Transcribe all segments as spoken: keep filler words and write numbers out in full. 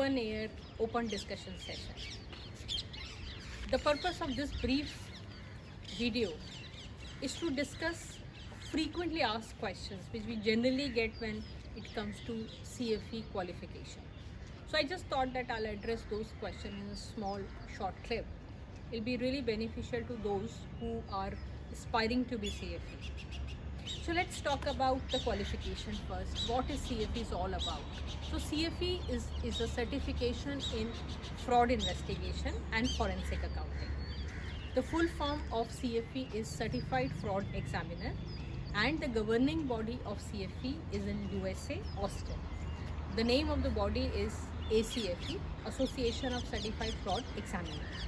open air, open discussion session. The purpose of this brief video is to discuss frequently asked questions which we generally get when it comes to C F E qualification. So I just thought that I'll address those questions in a small short clip. It'll be really beneficial to those who are aspiring to be C F E. So let's talk about the qualification first. What is C F E is all about? So C F E is, is a certification in fraud investigation and forensic accounting. The full form of C F E is Certified Fraud Examiner, and the governing body of C F E is in U S A, Austin. The name of the body is A C F E, Association of Certified Fraud Examiners.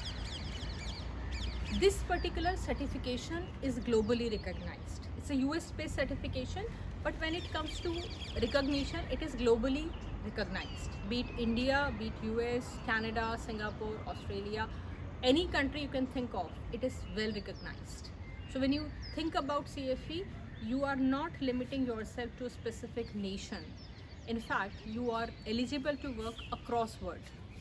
This particular certification is globally recognized. It's a U S based certification, but when it comes to recognition, it is globally recognized. Be it India, be it U S, Canada, Singapore, Australia, any country you can think of, it is well recognized. So when you think about C F E, you are not limiting yourself to a specific nation. In fact, you are eligible to work across world.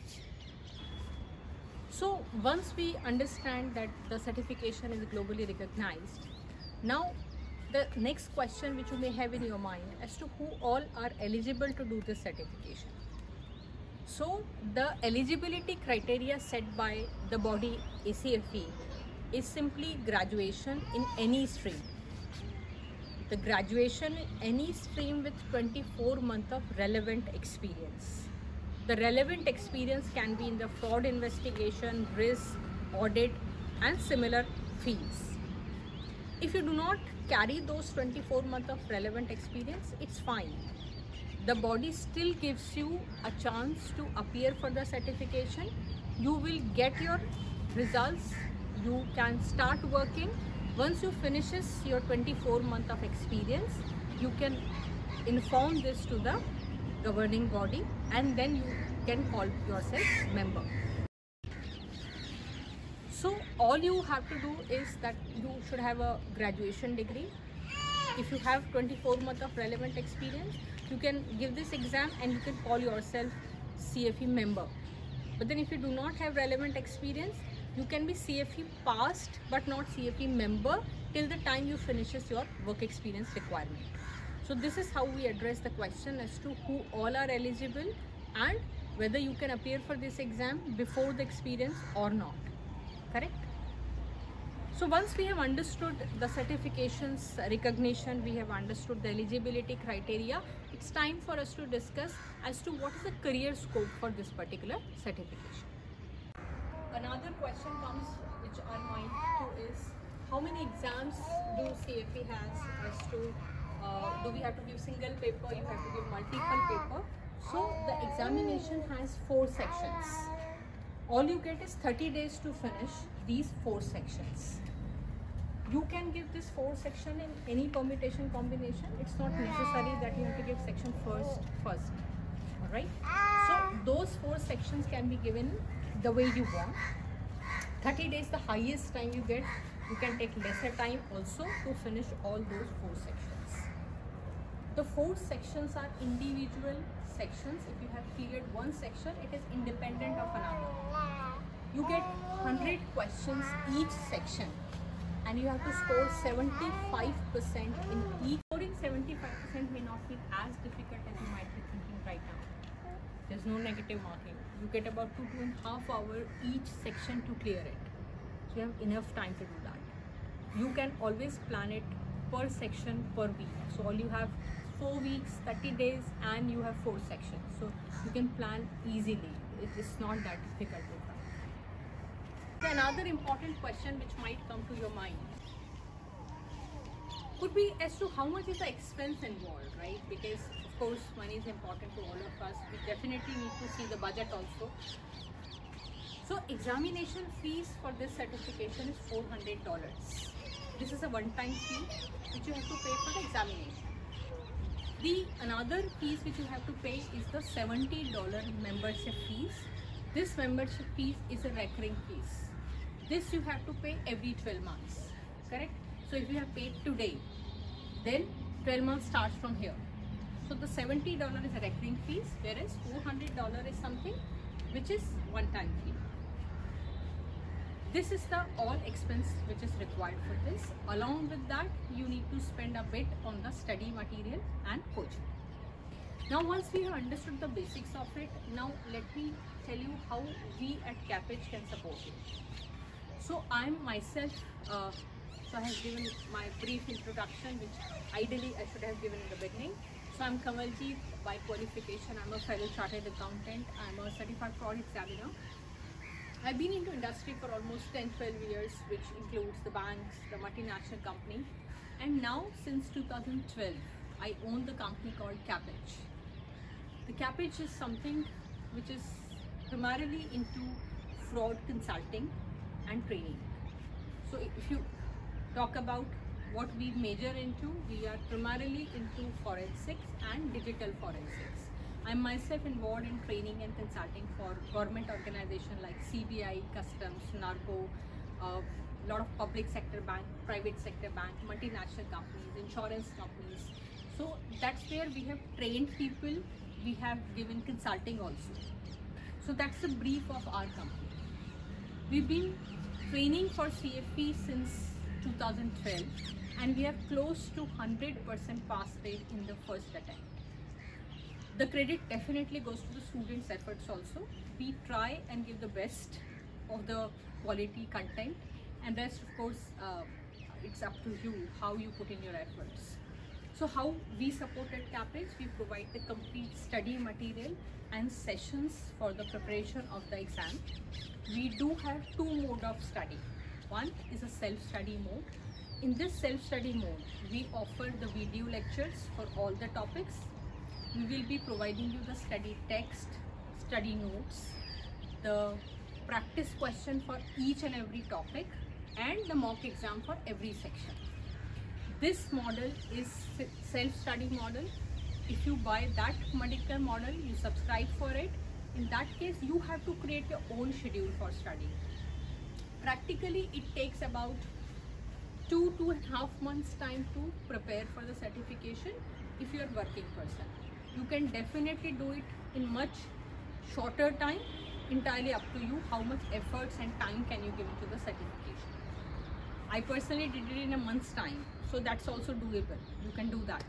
So once we understand that the certification is globally recognized, now the next question which you may have in your mind as to who all are eligible to do this certification. So the eligibility criteria set by the body A C F E is simply graduation in any stream. The graduation in any stream with twenty-four months of relevant experience. The relevant experience can be in the fraud investigation, risk, audit and similar fields. If you do not carry those twenty-four months of relevant experience, it's fine. The body still gives you a chance to appear for the certification. You will get your results. You can start working. Once you finishes your twenty-four month of experience, you can inform this to the governing body and then you can call yourself member. So all you have to do is that you should have a graduation degree. If you have twenty-four months of relevant experience, you can give this exam and you can call yourself C F E member. But then if you do not have relevant experience, you can be C F E passed but not C F E member till the time you finishes your work experience requirement. So this is how we address the question as to who all are eligible and whether you can appear for this exam before the experience or not. Correct? So once we have understood the certifications recognition, we have understood the eligibility criteria, it's time for us to discuss as to what is the career scope for this particular certification. Another question comes which our mind to is how many exams do C F E has as to uh, do we have to give single paper, you have to give multiple paper. So the examination has four sections. All you get is thirty days to finish these four sections. You can give this four section in any permutation combination. It's not necessary that you have to give section first first. Alright? So those four sections can be given the way you want. thirty days the highest time you get. You can take lesser time also to finish all those four sections. The four sections are individual sections. If you have cleared one section, it is independent of another. You get one hundred questions each section and you have to score seventy-five percent in each. Scoring seventy-five percent may not be as difficult as you might be thinking right now. There's no negative marking. You get about two, two and a half hours each section to clear it. So you have enough time to do that. You can always plan it per section per week. So all you have four weeks, thirty days and you have four sections. So you can plan easily. It is not that difficult to plan. Another important question which might come to your mind could be as to how much is the expense involved, right? Because of course money is important to all of us. We definitely need to see the budget also. So examination fees for this certification is four hundred dollars. This is a one-time fee which you have to pay for the examination. The another fees which you have to pay is the seventy dollar membership fees. This membership fees is a recurring fees. This you have to pay every twelve months. Correct? So if you have paid today, then twelve months starts from here. So the seventy dollars is a recurring fees, whereas four hundred dollars is something which is one-time fee. This is the all expense which is required for this. Along with that, you need to spend a bit on the study material and coaching. Now once we have understood the basics of it, now let me tell you how we at CapEdge can support you. So I'm myself, uh, so I have given my brief introduction, which ideally I should have given in the beginning. So I'm Kamaljeet by qualification. I'm a fellow chartered accountant. I'm a certified fraud examiner. I've been into industry for almost ten to twelve years, which includes the banks, the multinational company. And now since two thousand twelve, I own the company called CapEdge. The CapEdge is something which is primarily into fraud consulting and training. So if you talk about what we major into, we are primarily into forensics and digital forensics. I'm myself involved in training and consulting for government organizations like C B I, Customs, Narco, a uh, lot of public sector bank, private sector bank, multinational companies, insurance companies. So that's where we have trained people, we have given consulting also. So that's the brief of our company. We've been training for C F P since two thousand twelve and we have close to one hundred percent pass rate in the first attempt. The credit definitely goes to the students' efforts also. We try and give the best of the quality content, and rest of course uh, it's up to you how you put in your efforts. So how we support at CapEdge, we provide the complete study material and sessions for the preparation of the exam. We do have two modes of study. One is a self-study mode. In this self-study mode, we offer the video lectures for all the topics. We will be providing you the study text, study notes, the practice question for each and every topic, and the mock exam for every section. This model is self-study model. If you buy that particular model, you subscribe for it. In that case, you have to create your own schedule for study. Practically, it takes about two, two and a half months time to prepare for the certification if you are working person. You can definitely do it in much shorter time, entirely up to you how much efforts and time can you give to the certification. I personally did it in a month's time, so that's also doable. You can do that.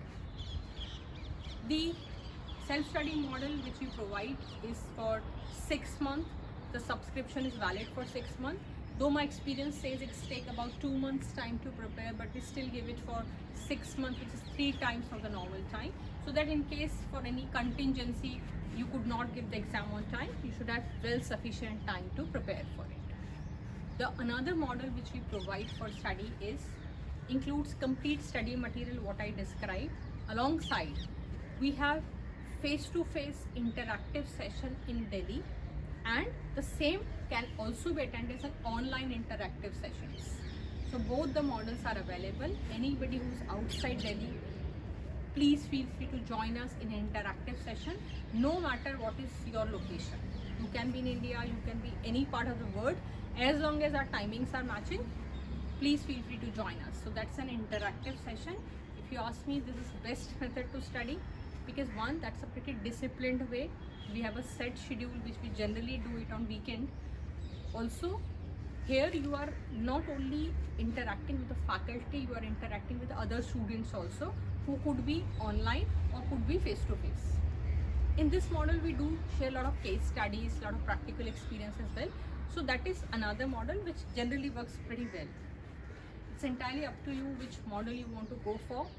The self-study model which we provide is for six months. The subscription is valid for six months. Though my experience says it's take about two months time to prepare, but we still give it for six months, which is three times of the normal time. So that in case for any contingency, you could not give the exam on time, you should have well sufficient time to prepare for it. The another model which we provide for study is includes complete study material, what I described. Alongside, we have face-to-face interactive session in Delhi, and the same can also be attended as an online interactive sessions. So both the models are available. Anybody who's outside Delhi, please feel free to join us in an interactive session, no matter what is your location. You can be in India, you can be any part of the world, as long as our timings are matching, please feel free to join us. So that's an interactive session. If you ask me, this is the best method to study, because one, that's a pretty disciplined way. We have a set schedule which we generally do it on weekend. Also, here you are not only interacting with the faculty, you are interacting with other students also, who could be online or could be face to face. In this model, we do share a lot of case studies, a lot of practical experience as well. So that is another model which generally works pretty well. It's entirely up to you which model you want to go for.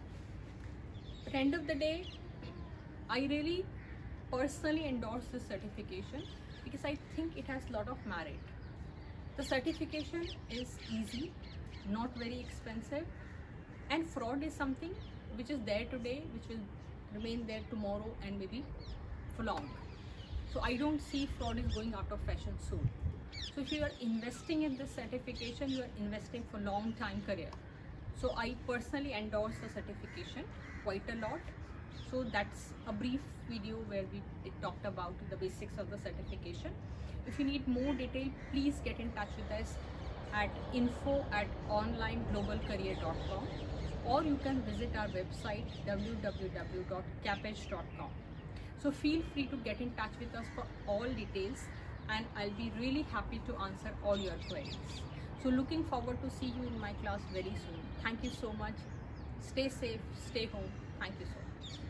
At the end of the day, I really personally endorse this certification because I think it has a lot of merit. The certification is easy, not very expensive, and fraud is something which is there today, which will remain there tomorrow and maybe for long. So I don't see fraud is going out of fashion soon. So if you are investing in this certification, you are investing for long time career. So I personally endorse the certification quite a lot. So that's a brief video where we talked about the basics of the certification. If you need more detail, please get in touch with us at info at online global career dot com. or you can visit our website w w w dot capedge dot com. So feel free to get in touch with us for all details, and I'll be really happy to answer all your queries. So looking forward to see you in my class very soon. Thank you so much. Stay safe, stay home. Thank you so much.